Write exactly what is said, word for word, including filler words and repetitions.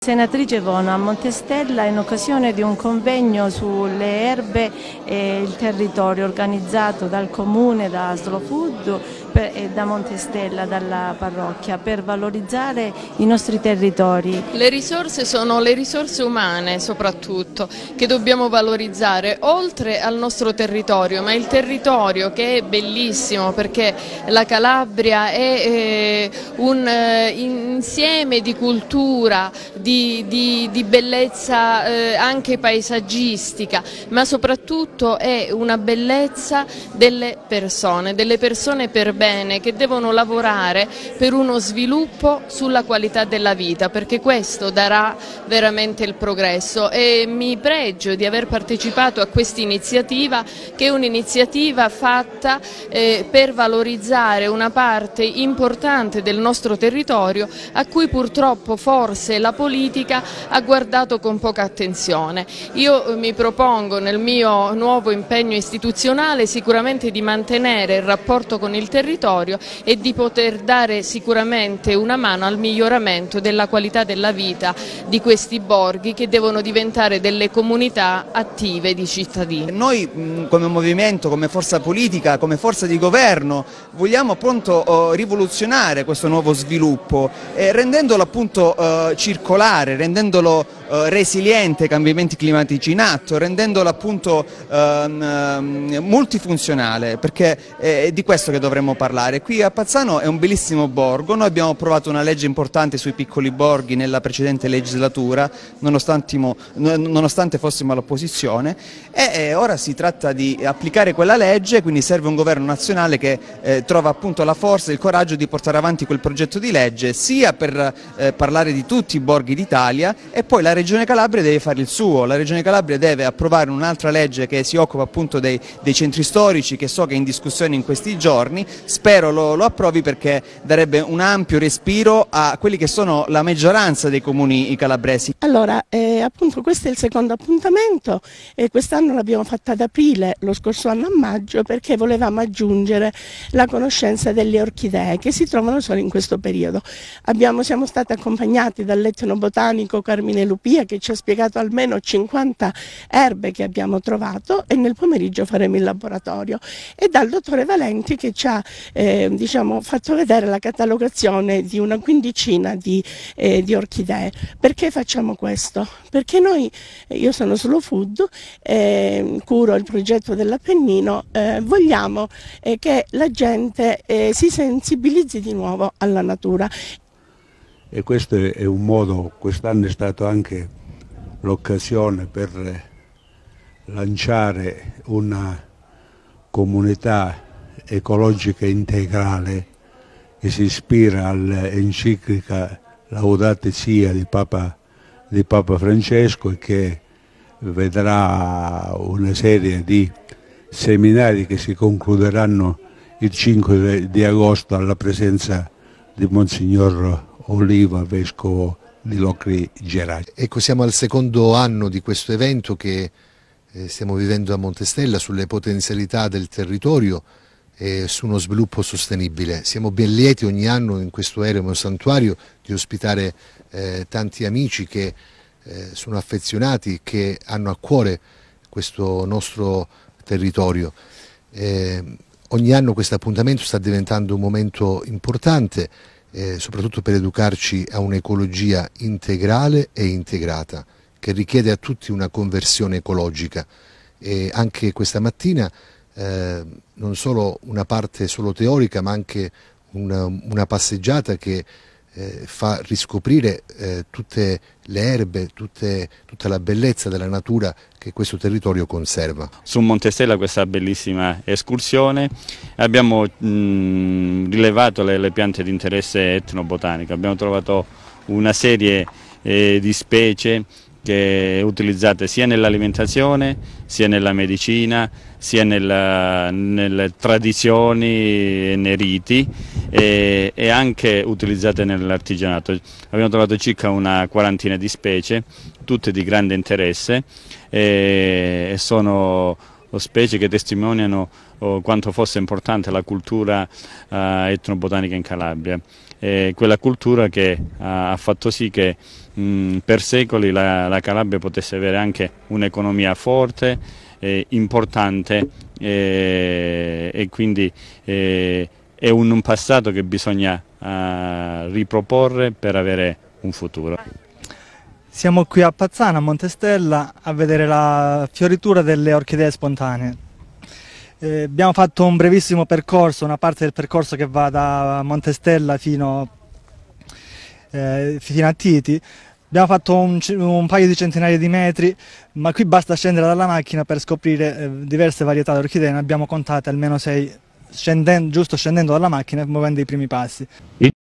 Senatrice Vono, a Montestella in occasione di un convegno sulle erbe e il territorio organizzato dal Comune, da Slow Food e da Montestella, dalla parrocchia, per valorizzare i nostri territori. Le risorse sono le risorse umane soprattutto che dobbiamo valorizzare oltre al nostro territorio, ma il territorio che è bellissimo perché la Calabria è eh, un eh, insieme di cultura, di, di, di bellezza eh, anche paesaggistica, ma soprattutto è una bellezza delle persone, delle persone per bene che devono lavorare per uno sviluppo sulla qualità della vita, perché questo darà veramente il progresso, e mi pregio di aver partecipato a questa iniziativa, che è un'iniziativa fatta eh, per valorizzare una parte importante del nostro territorio a cui purtroppo forse la politica ha guardato con poca attenzione. Io mi propongo nel mio nuovo impegno istituzionale sicuramente di mantenere il rapporto con il territorio e di poter dare sicuramente una mano al miglioramento della qualità della vita di questi borghi, che devono diventare delle comunità attive di cittadini. Noi come movimento, come forza politica, come forza di governo vogliamo appunto rivoluzionare questo nuovo sviluppo, eh, rendendolo appunto eh, circolare, rendendolo eh, resiliente ai cambiamenti climatici in atto, rendendolo appunto ehm, multifunzionale, perché è di questo che dovremmo parlare. Qui a Pazzano è un bellissimo borgo, noi abbiamo approvato una legge importante sui piccoli borghi nella precedente legislatura, nonostante fossimo all'opposizione, e ora si tratta di applicare quella legge, quindi serve un governo nazionale che eh, trova appunto la forza e il coraggio di portare avanti quel progetto di legge, sia per eh, parlare di tutti i borghi d'Italia, e poi la Regione Calabria deve fare il suo. La Regione Calabria deve approvare un'altra legge che si occupa appunto dei, dei centri storici, che so che è in discussione in questi giorni. Spero lo, lo approvi, perché darebbe un ampio respiro a quelli che sono la maggioranza dei comuni calabresi. Allora, eh, appunto questo è il secondo appuntamento, e quest'anno l'abbiamo fatta ad aprile, lo scorso anno a maggio, perché volevamo aggiungere la conoscenza delle orchidee che si trovano solo in questo periodo. Abbiamo, siamo stati accompagnati dall'etnobotanico Carmine Lupia, che ci ha spiegato almeno cinquanta erbe che abbiamo trovato, e nel pomeriggio faremo il laboratorio, e dal dottore Valenti, che ci ha eh, diciamo, fatto vedere la catalogazione di una quindicina di, eh, di orchidee. Perché facciamo questo? Perché noi, io sono Slow Food, eh, curo il progetto dell'Appennino, eh, vogliamo eh, che la gente eh, si sensibilizzi di nuovo alla natura. E questo è un modo, quest'anno è stato anche l'occasione per lanciare una comunità ecologica integrale che si ispira all'enciclica Laudate Sia di Papa, di Papa Francesco, e che vedrà una serie di seminari che si concluderanno il cinque di agosto alla presenza di Monsignor Oliva, vescovo di Locri Geraci. Ecco, siamo al secondo anno di questo evento che eh, stiamo vivendo a Montestella, sulle potenzialità del territorio e su uno sviluppo sostenibile. Siamo ben lieti ogni anno in questo eremo santuario di ospitare eh, tanti amici che eh, sono affezionati, che hanno a cuore questo nostro territorio. Eh, ogni anno questo appuntamento sta diventando un momento importante, Eh, soprattutto per educarci a un'ecologia integrale e integrata, che richiede a tutti una conversione ecologica. E anche questa mattina eh, non solo una parte solo teorica, ma anche una, una passeggiata che eh, fa riscoprire eh, tutte le erbe, tutte, tutta la bellezza della natura che questo territorio conserva. Su Montestella questa bellissima escursione abbiamo mh, rilevato le, le piante di interesse etnobotanico, abbiamo trovato una serie eh, di specie che utilizzate sia nell'alimentazione, sia nella medicina, sia nella, nelle tradizioni e nei riti, e, e anche utilizzate nell'artigianato. Abbiamo trovato circa una quarantina di specie, tutte di grande interesse, e sono specie che testimoniano oh, quanto fosse importante la cultura eh, etnobotanica in Calabria. E quella cultura che ha fatto sì che mh, per secoli la, la Calabria potesse avere anche un'economia forte, eh, importante eh, e quindi eh, è un, un passato che bisogna eh, riproporre per avere un futuro. Siamo qui a Pazzana, a Montestella, a vedere la fioritura delle orchidee spontanee. Eh, abbiamo fatto un brevissimo percorso, una parte del percorso che va da Montestella fino, eh, fino a Titi. Abbiamo fatto un, un paio di centinaia di metri, ma qui basta scendere dalla macchina per scoprire eh, diverse varietà di orchidee. Ne abbiamo contate almeno sei, scendendo, giusto scendendo dalla macchina e muovendo i primi passi.